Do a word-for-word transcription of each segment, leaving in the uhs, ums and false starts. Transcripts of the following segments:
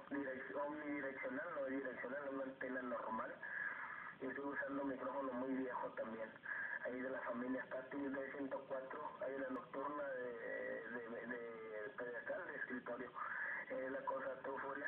direc omnidireccional, no direccional, una antena normal. Y estoy usando un micrófono muy viejo también. Ahí de la familia Static D ciento cuatro, hay una nocturna de, de, de, de pedestal de escritorio. Eh, la cosa, tu Furia.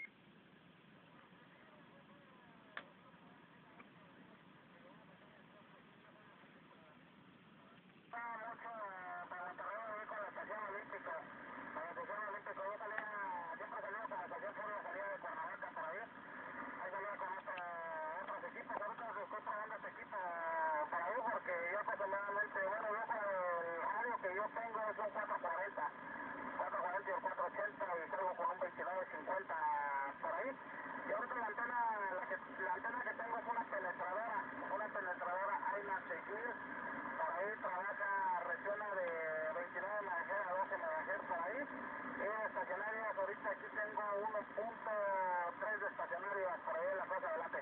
Mucho para Monterrey ahí con la estación olímpica. Para la estación olímpica, yo salía, siempre salía con la estación Furia, salía de Cuernavaca por ahí. Ahí salía con otro, otros equipos. Ahorita estoy probando este equipo por ahí porque yo aproximadamente, bueno, yo con el radio que yo tengo es un cuatro cuarenta. cuatro cuarenta y el cuatro ochenta y traigo con un veintinueve cincuenta por ahí. Y ahorita la antena, la, que, la antena que tengo es una penetradora, una penetradora AINA seis mil. Por ahí trabaja, reacciona de veintinueve megahercios a doce megahercios por ahí. Y estacionarias, ahorita aquí tengo uno punto tres de estacionarias por ahí en la plaza de Late.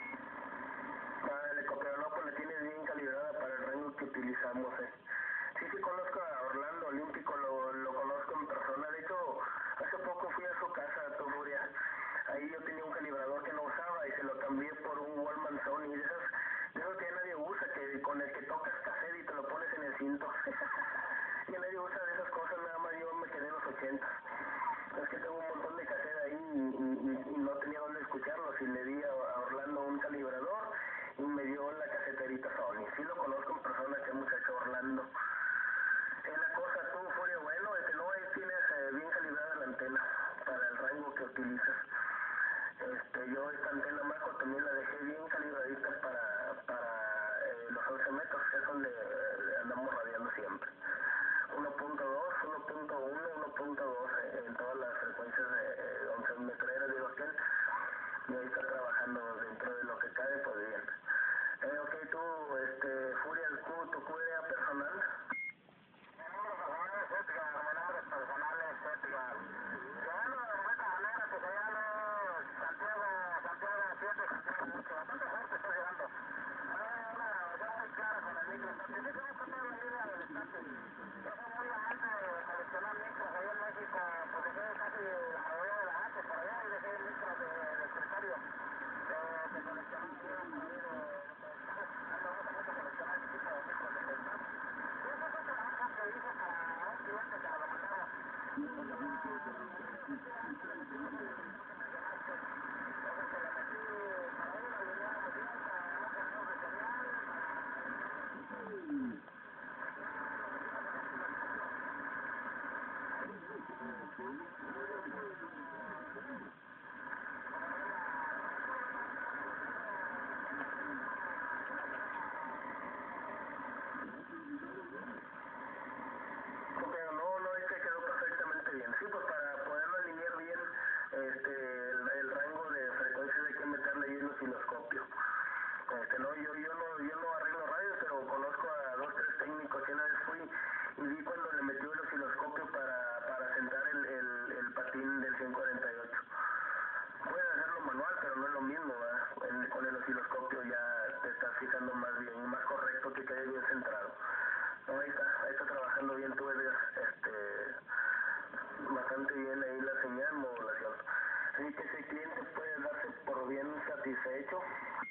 Vale, pero no, pues la tienes bien calibrada para el rango que utilizamos, eh. Sí, sí conozco a Orlando Olímpico, lo, lo conozco en persona. De hecho, hace poco fui a su casa, tu Furia. Ahí yo tenía un calibrador que no usaba y se lo cambié por un Wallman Sony de esas, de esos que nadie usa, que con el que tocas cassette y te lo pones en el cinto. Y nadie usa de esas cosas, nada más yo me quedé en los ochenta. Es que tengo un montón de cassette ahí y, y, y no tenía dónde escucharlos y le di a, a Orlando un calibrador y me dio la caseterita Sony. Sí lo conozco en persona, que es muchacho Orlando. Es la cosa, tú, Furia, bueno, es que no ahí tienes eh, bien calibrada la antena para el rango que utilizas. Este, yo esta antena Maco también la dejé bien calibradita para, para eh, los once metros, que es donde eh, andamos radiando siempre. uno punto dos, uno punto uno, uno punto dos eh, en todas las frecuencias de eh, once metreras, digo aquel, y ahí está trabajando dentro de lo que cabe, pues bien. Eh, ok, tú, este, Furia, ¿tu, tu Q R A personal? Mi nombre personal es Edgar, mi nombre personal es Edgar. Yo ando de esta manera, que se llama Santiago, Santiago siete, Santiago ocho, bastante fuerte estoy llegando. Hay una grabación muy clara con el micro, porque yo conozco toda la línea del estante. Yo soy muy amante de coleccionar micros allá en México, porque soy casi la mayoría de la antes por allá y dejé micros de, de escritorio, de, de coleccionar micros por ahí de, de pedestales. A mí me gusta mucho coleccionar ese tipo de micros de pedestales. Y ese es un trabajo que hice para un cliente que me lo mandaba. Pero no, no, es que quedó perfectamente bien. Sí, pues para poderlo alinear bien, este, el, el rango de frecuencia hay que meterle ahí el osciloscopio. Este, no, yo, yo no, yo no arreglo radios, pero conozco a dos, tres técnicos, y una vez fui y vi cuando le metió el osciloscopio para, para sentar el, el, el patín del ciento cuarenta y ocho. Puedes hacerlo manual, pero no es lo mismo, ¿verdad? El, con el osciloscopio ya te estás fijando más bien, más correcto, que quede bien centrado. No, ahí está, ahí está trabajando bien tú, Edgar, este, bastante bien ahí la señal, modulación. Así que ese cliente puede darse por bien satisfecho.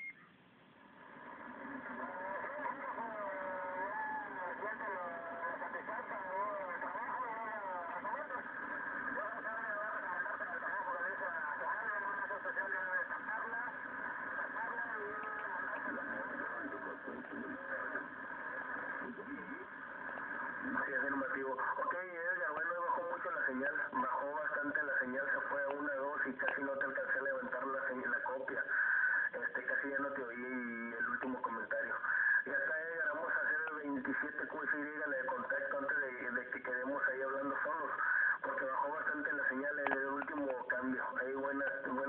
Sí, es el motivo. Ok, Edgar, bueno, bajó mucho la señal, bajó bastante la señal, se fue a una, dos y casi no te alcancé a levantar la, señal, la copia. Este, casi ya no te oí el último comentario. Ya está, Edgar, vamos a hacer el veintisiete Q S Y, la de contacto antes de, de que quedemos ahí hablando solos, porque bajó bastante la señal en el último cambio. Hay buenas, buenas